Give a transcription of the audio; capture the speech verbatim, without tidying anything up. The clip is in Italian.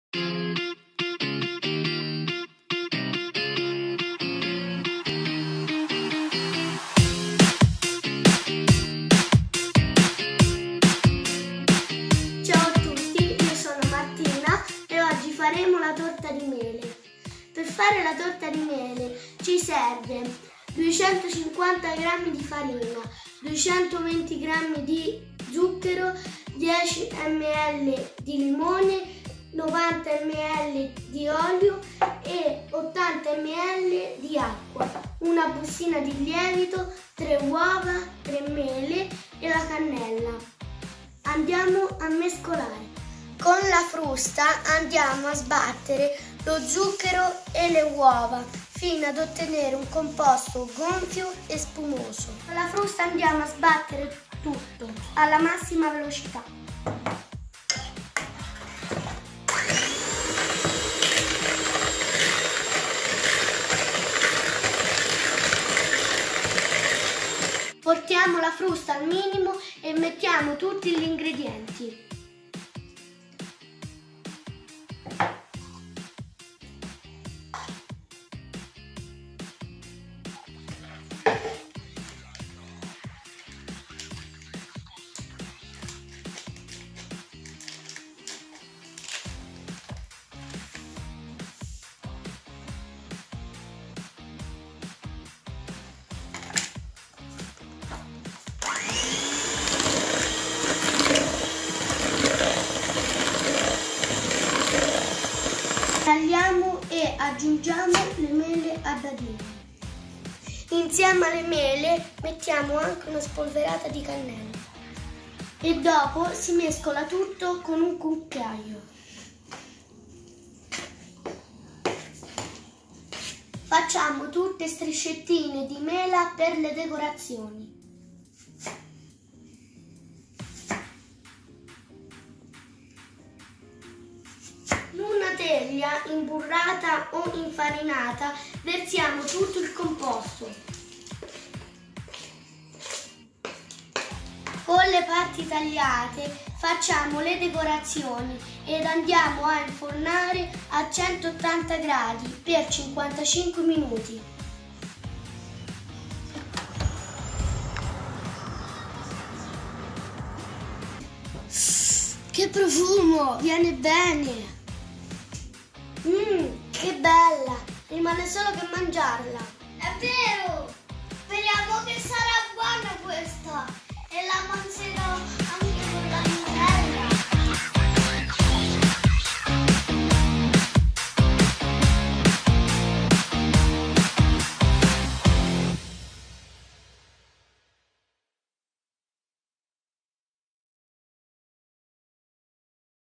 Faremo la torta di mele. Per fare la torta di mele ci serve duecentocinquanta grammi di farina, duecentoventi grammi di zucchero, dieci millilitri di limone, novanta millilitri di olio e ottanta millilitri di acqua, una bustina di lievito, tre uova, tre mele e la cannella. Andiamo a mescolare. Con la frusta andiamo a sbattere lo zucchero e le uova fino ad ottenere un composto gonfio e spumoso. Con la frusta andiamo a sbattere tutto alla massima velocità. Portiamo la frusta al minimo e mettiamo tutti gli ingredienti. Tagliamo e aggiungiamo le mele a dadini. Insieme alle mele mettiamo anche una spolverata di cannella e dopo si mescola tutto con un cucchiaio. Facciamo tutte striscettine di mela per le decorazioni. In una teglia imburrata o infarinata versiamo tutto il composto. Con le parti tagliate facciamo le decorazioni ed andiamo a infornare a centottanta gradi per cinquantacinque minuti. Che profumo! Viene bene! Mmm, che bella! Rimane solo che mangiarla. È vero! Speriamo che sarà buona questa e la mangerò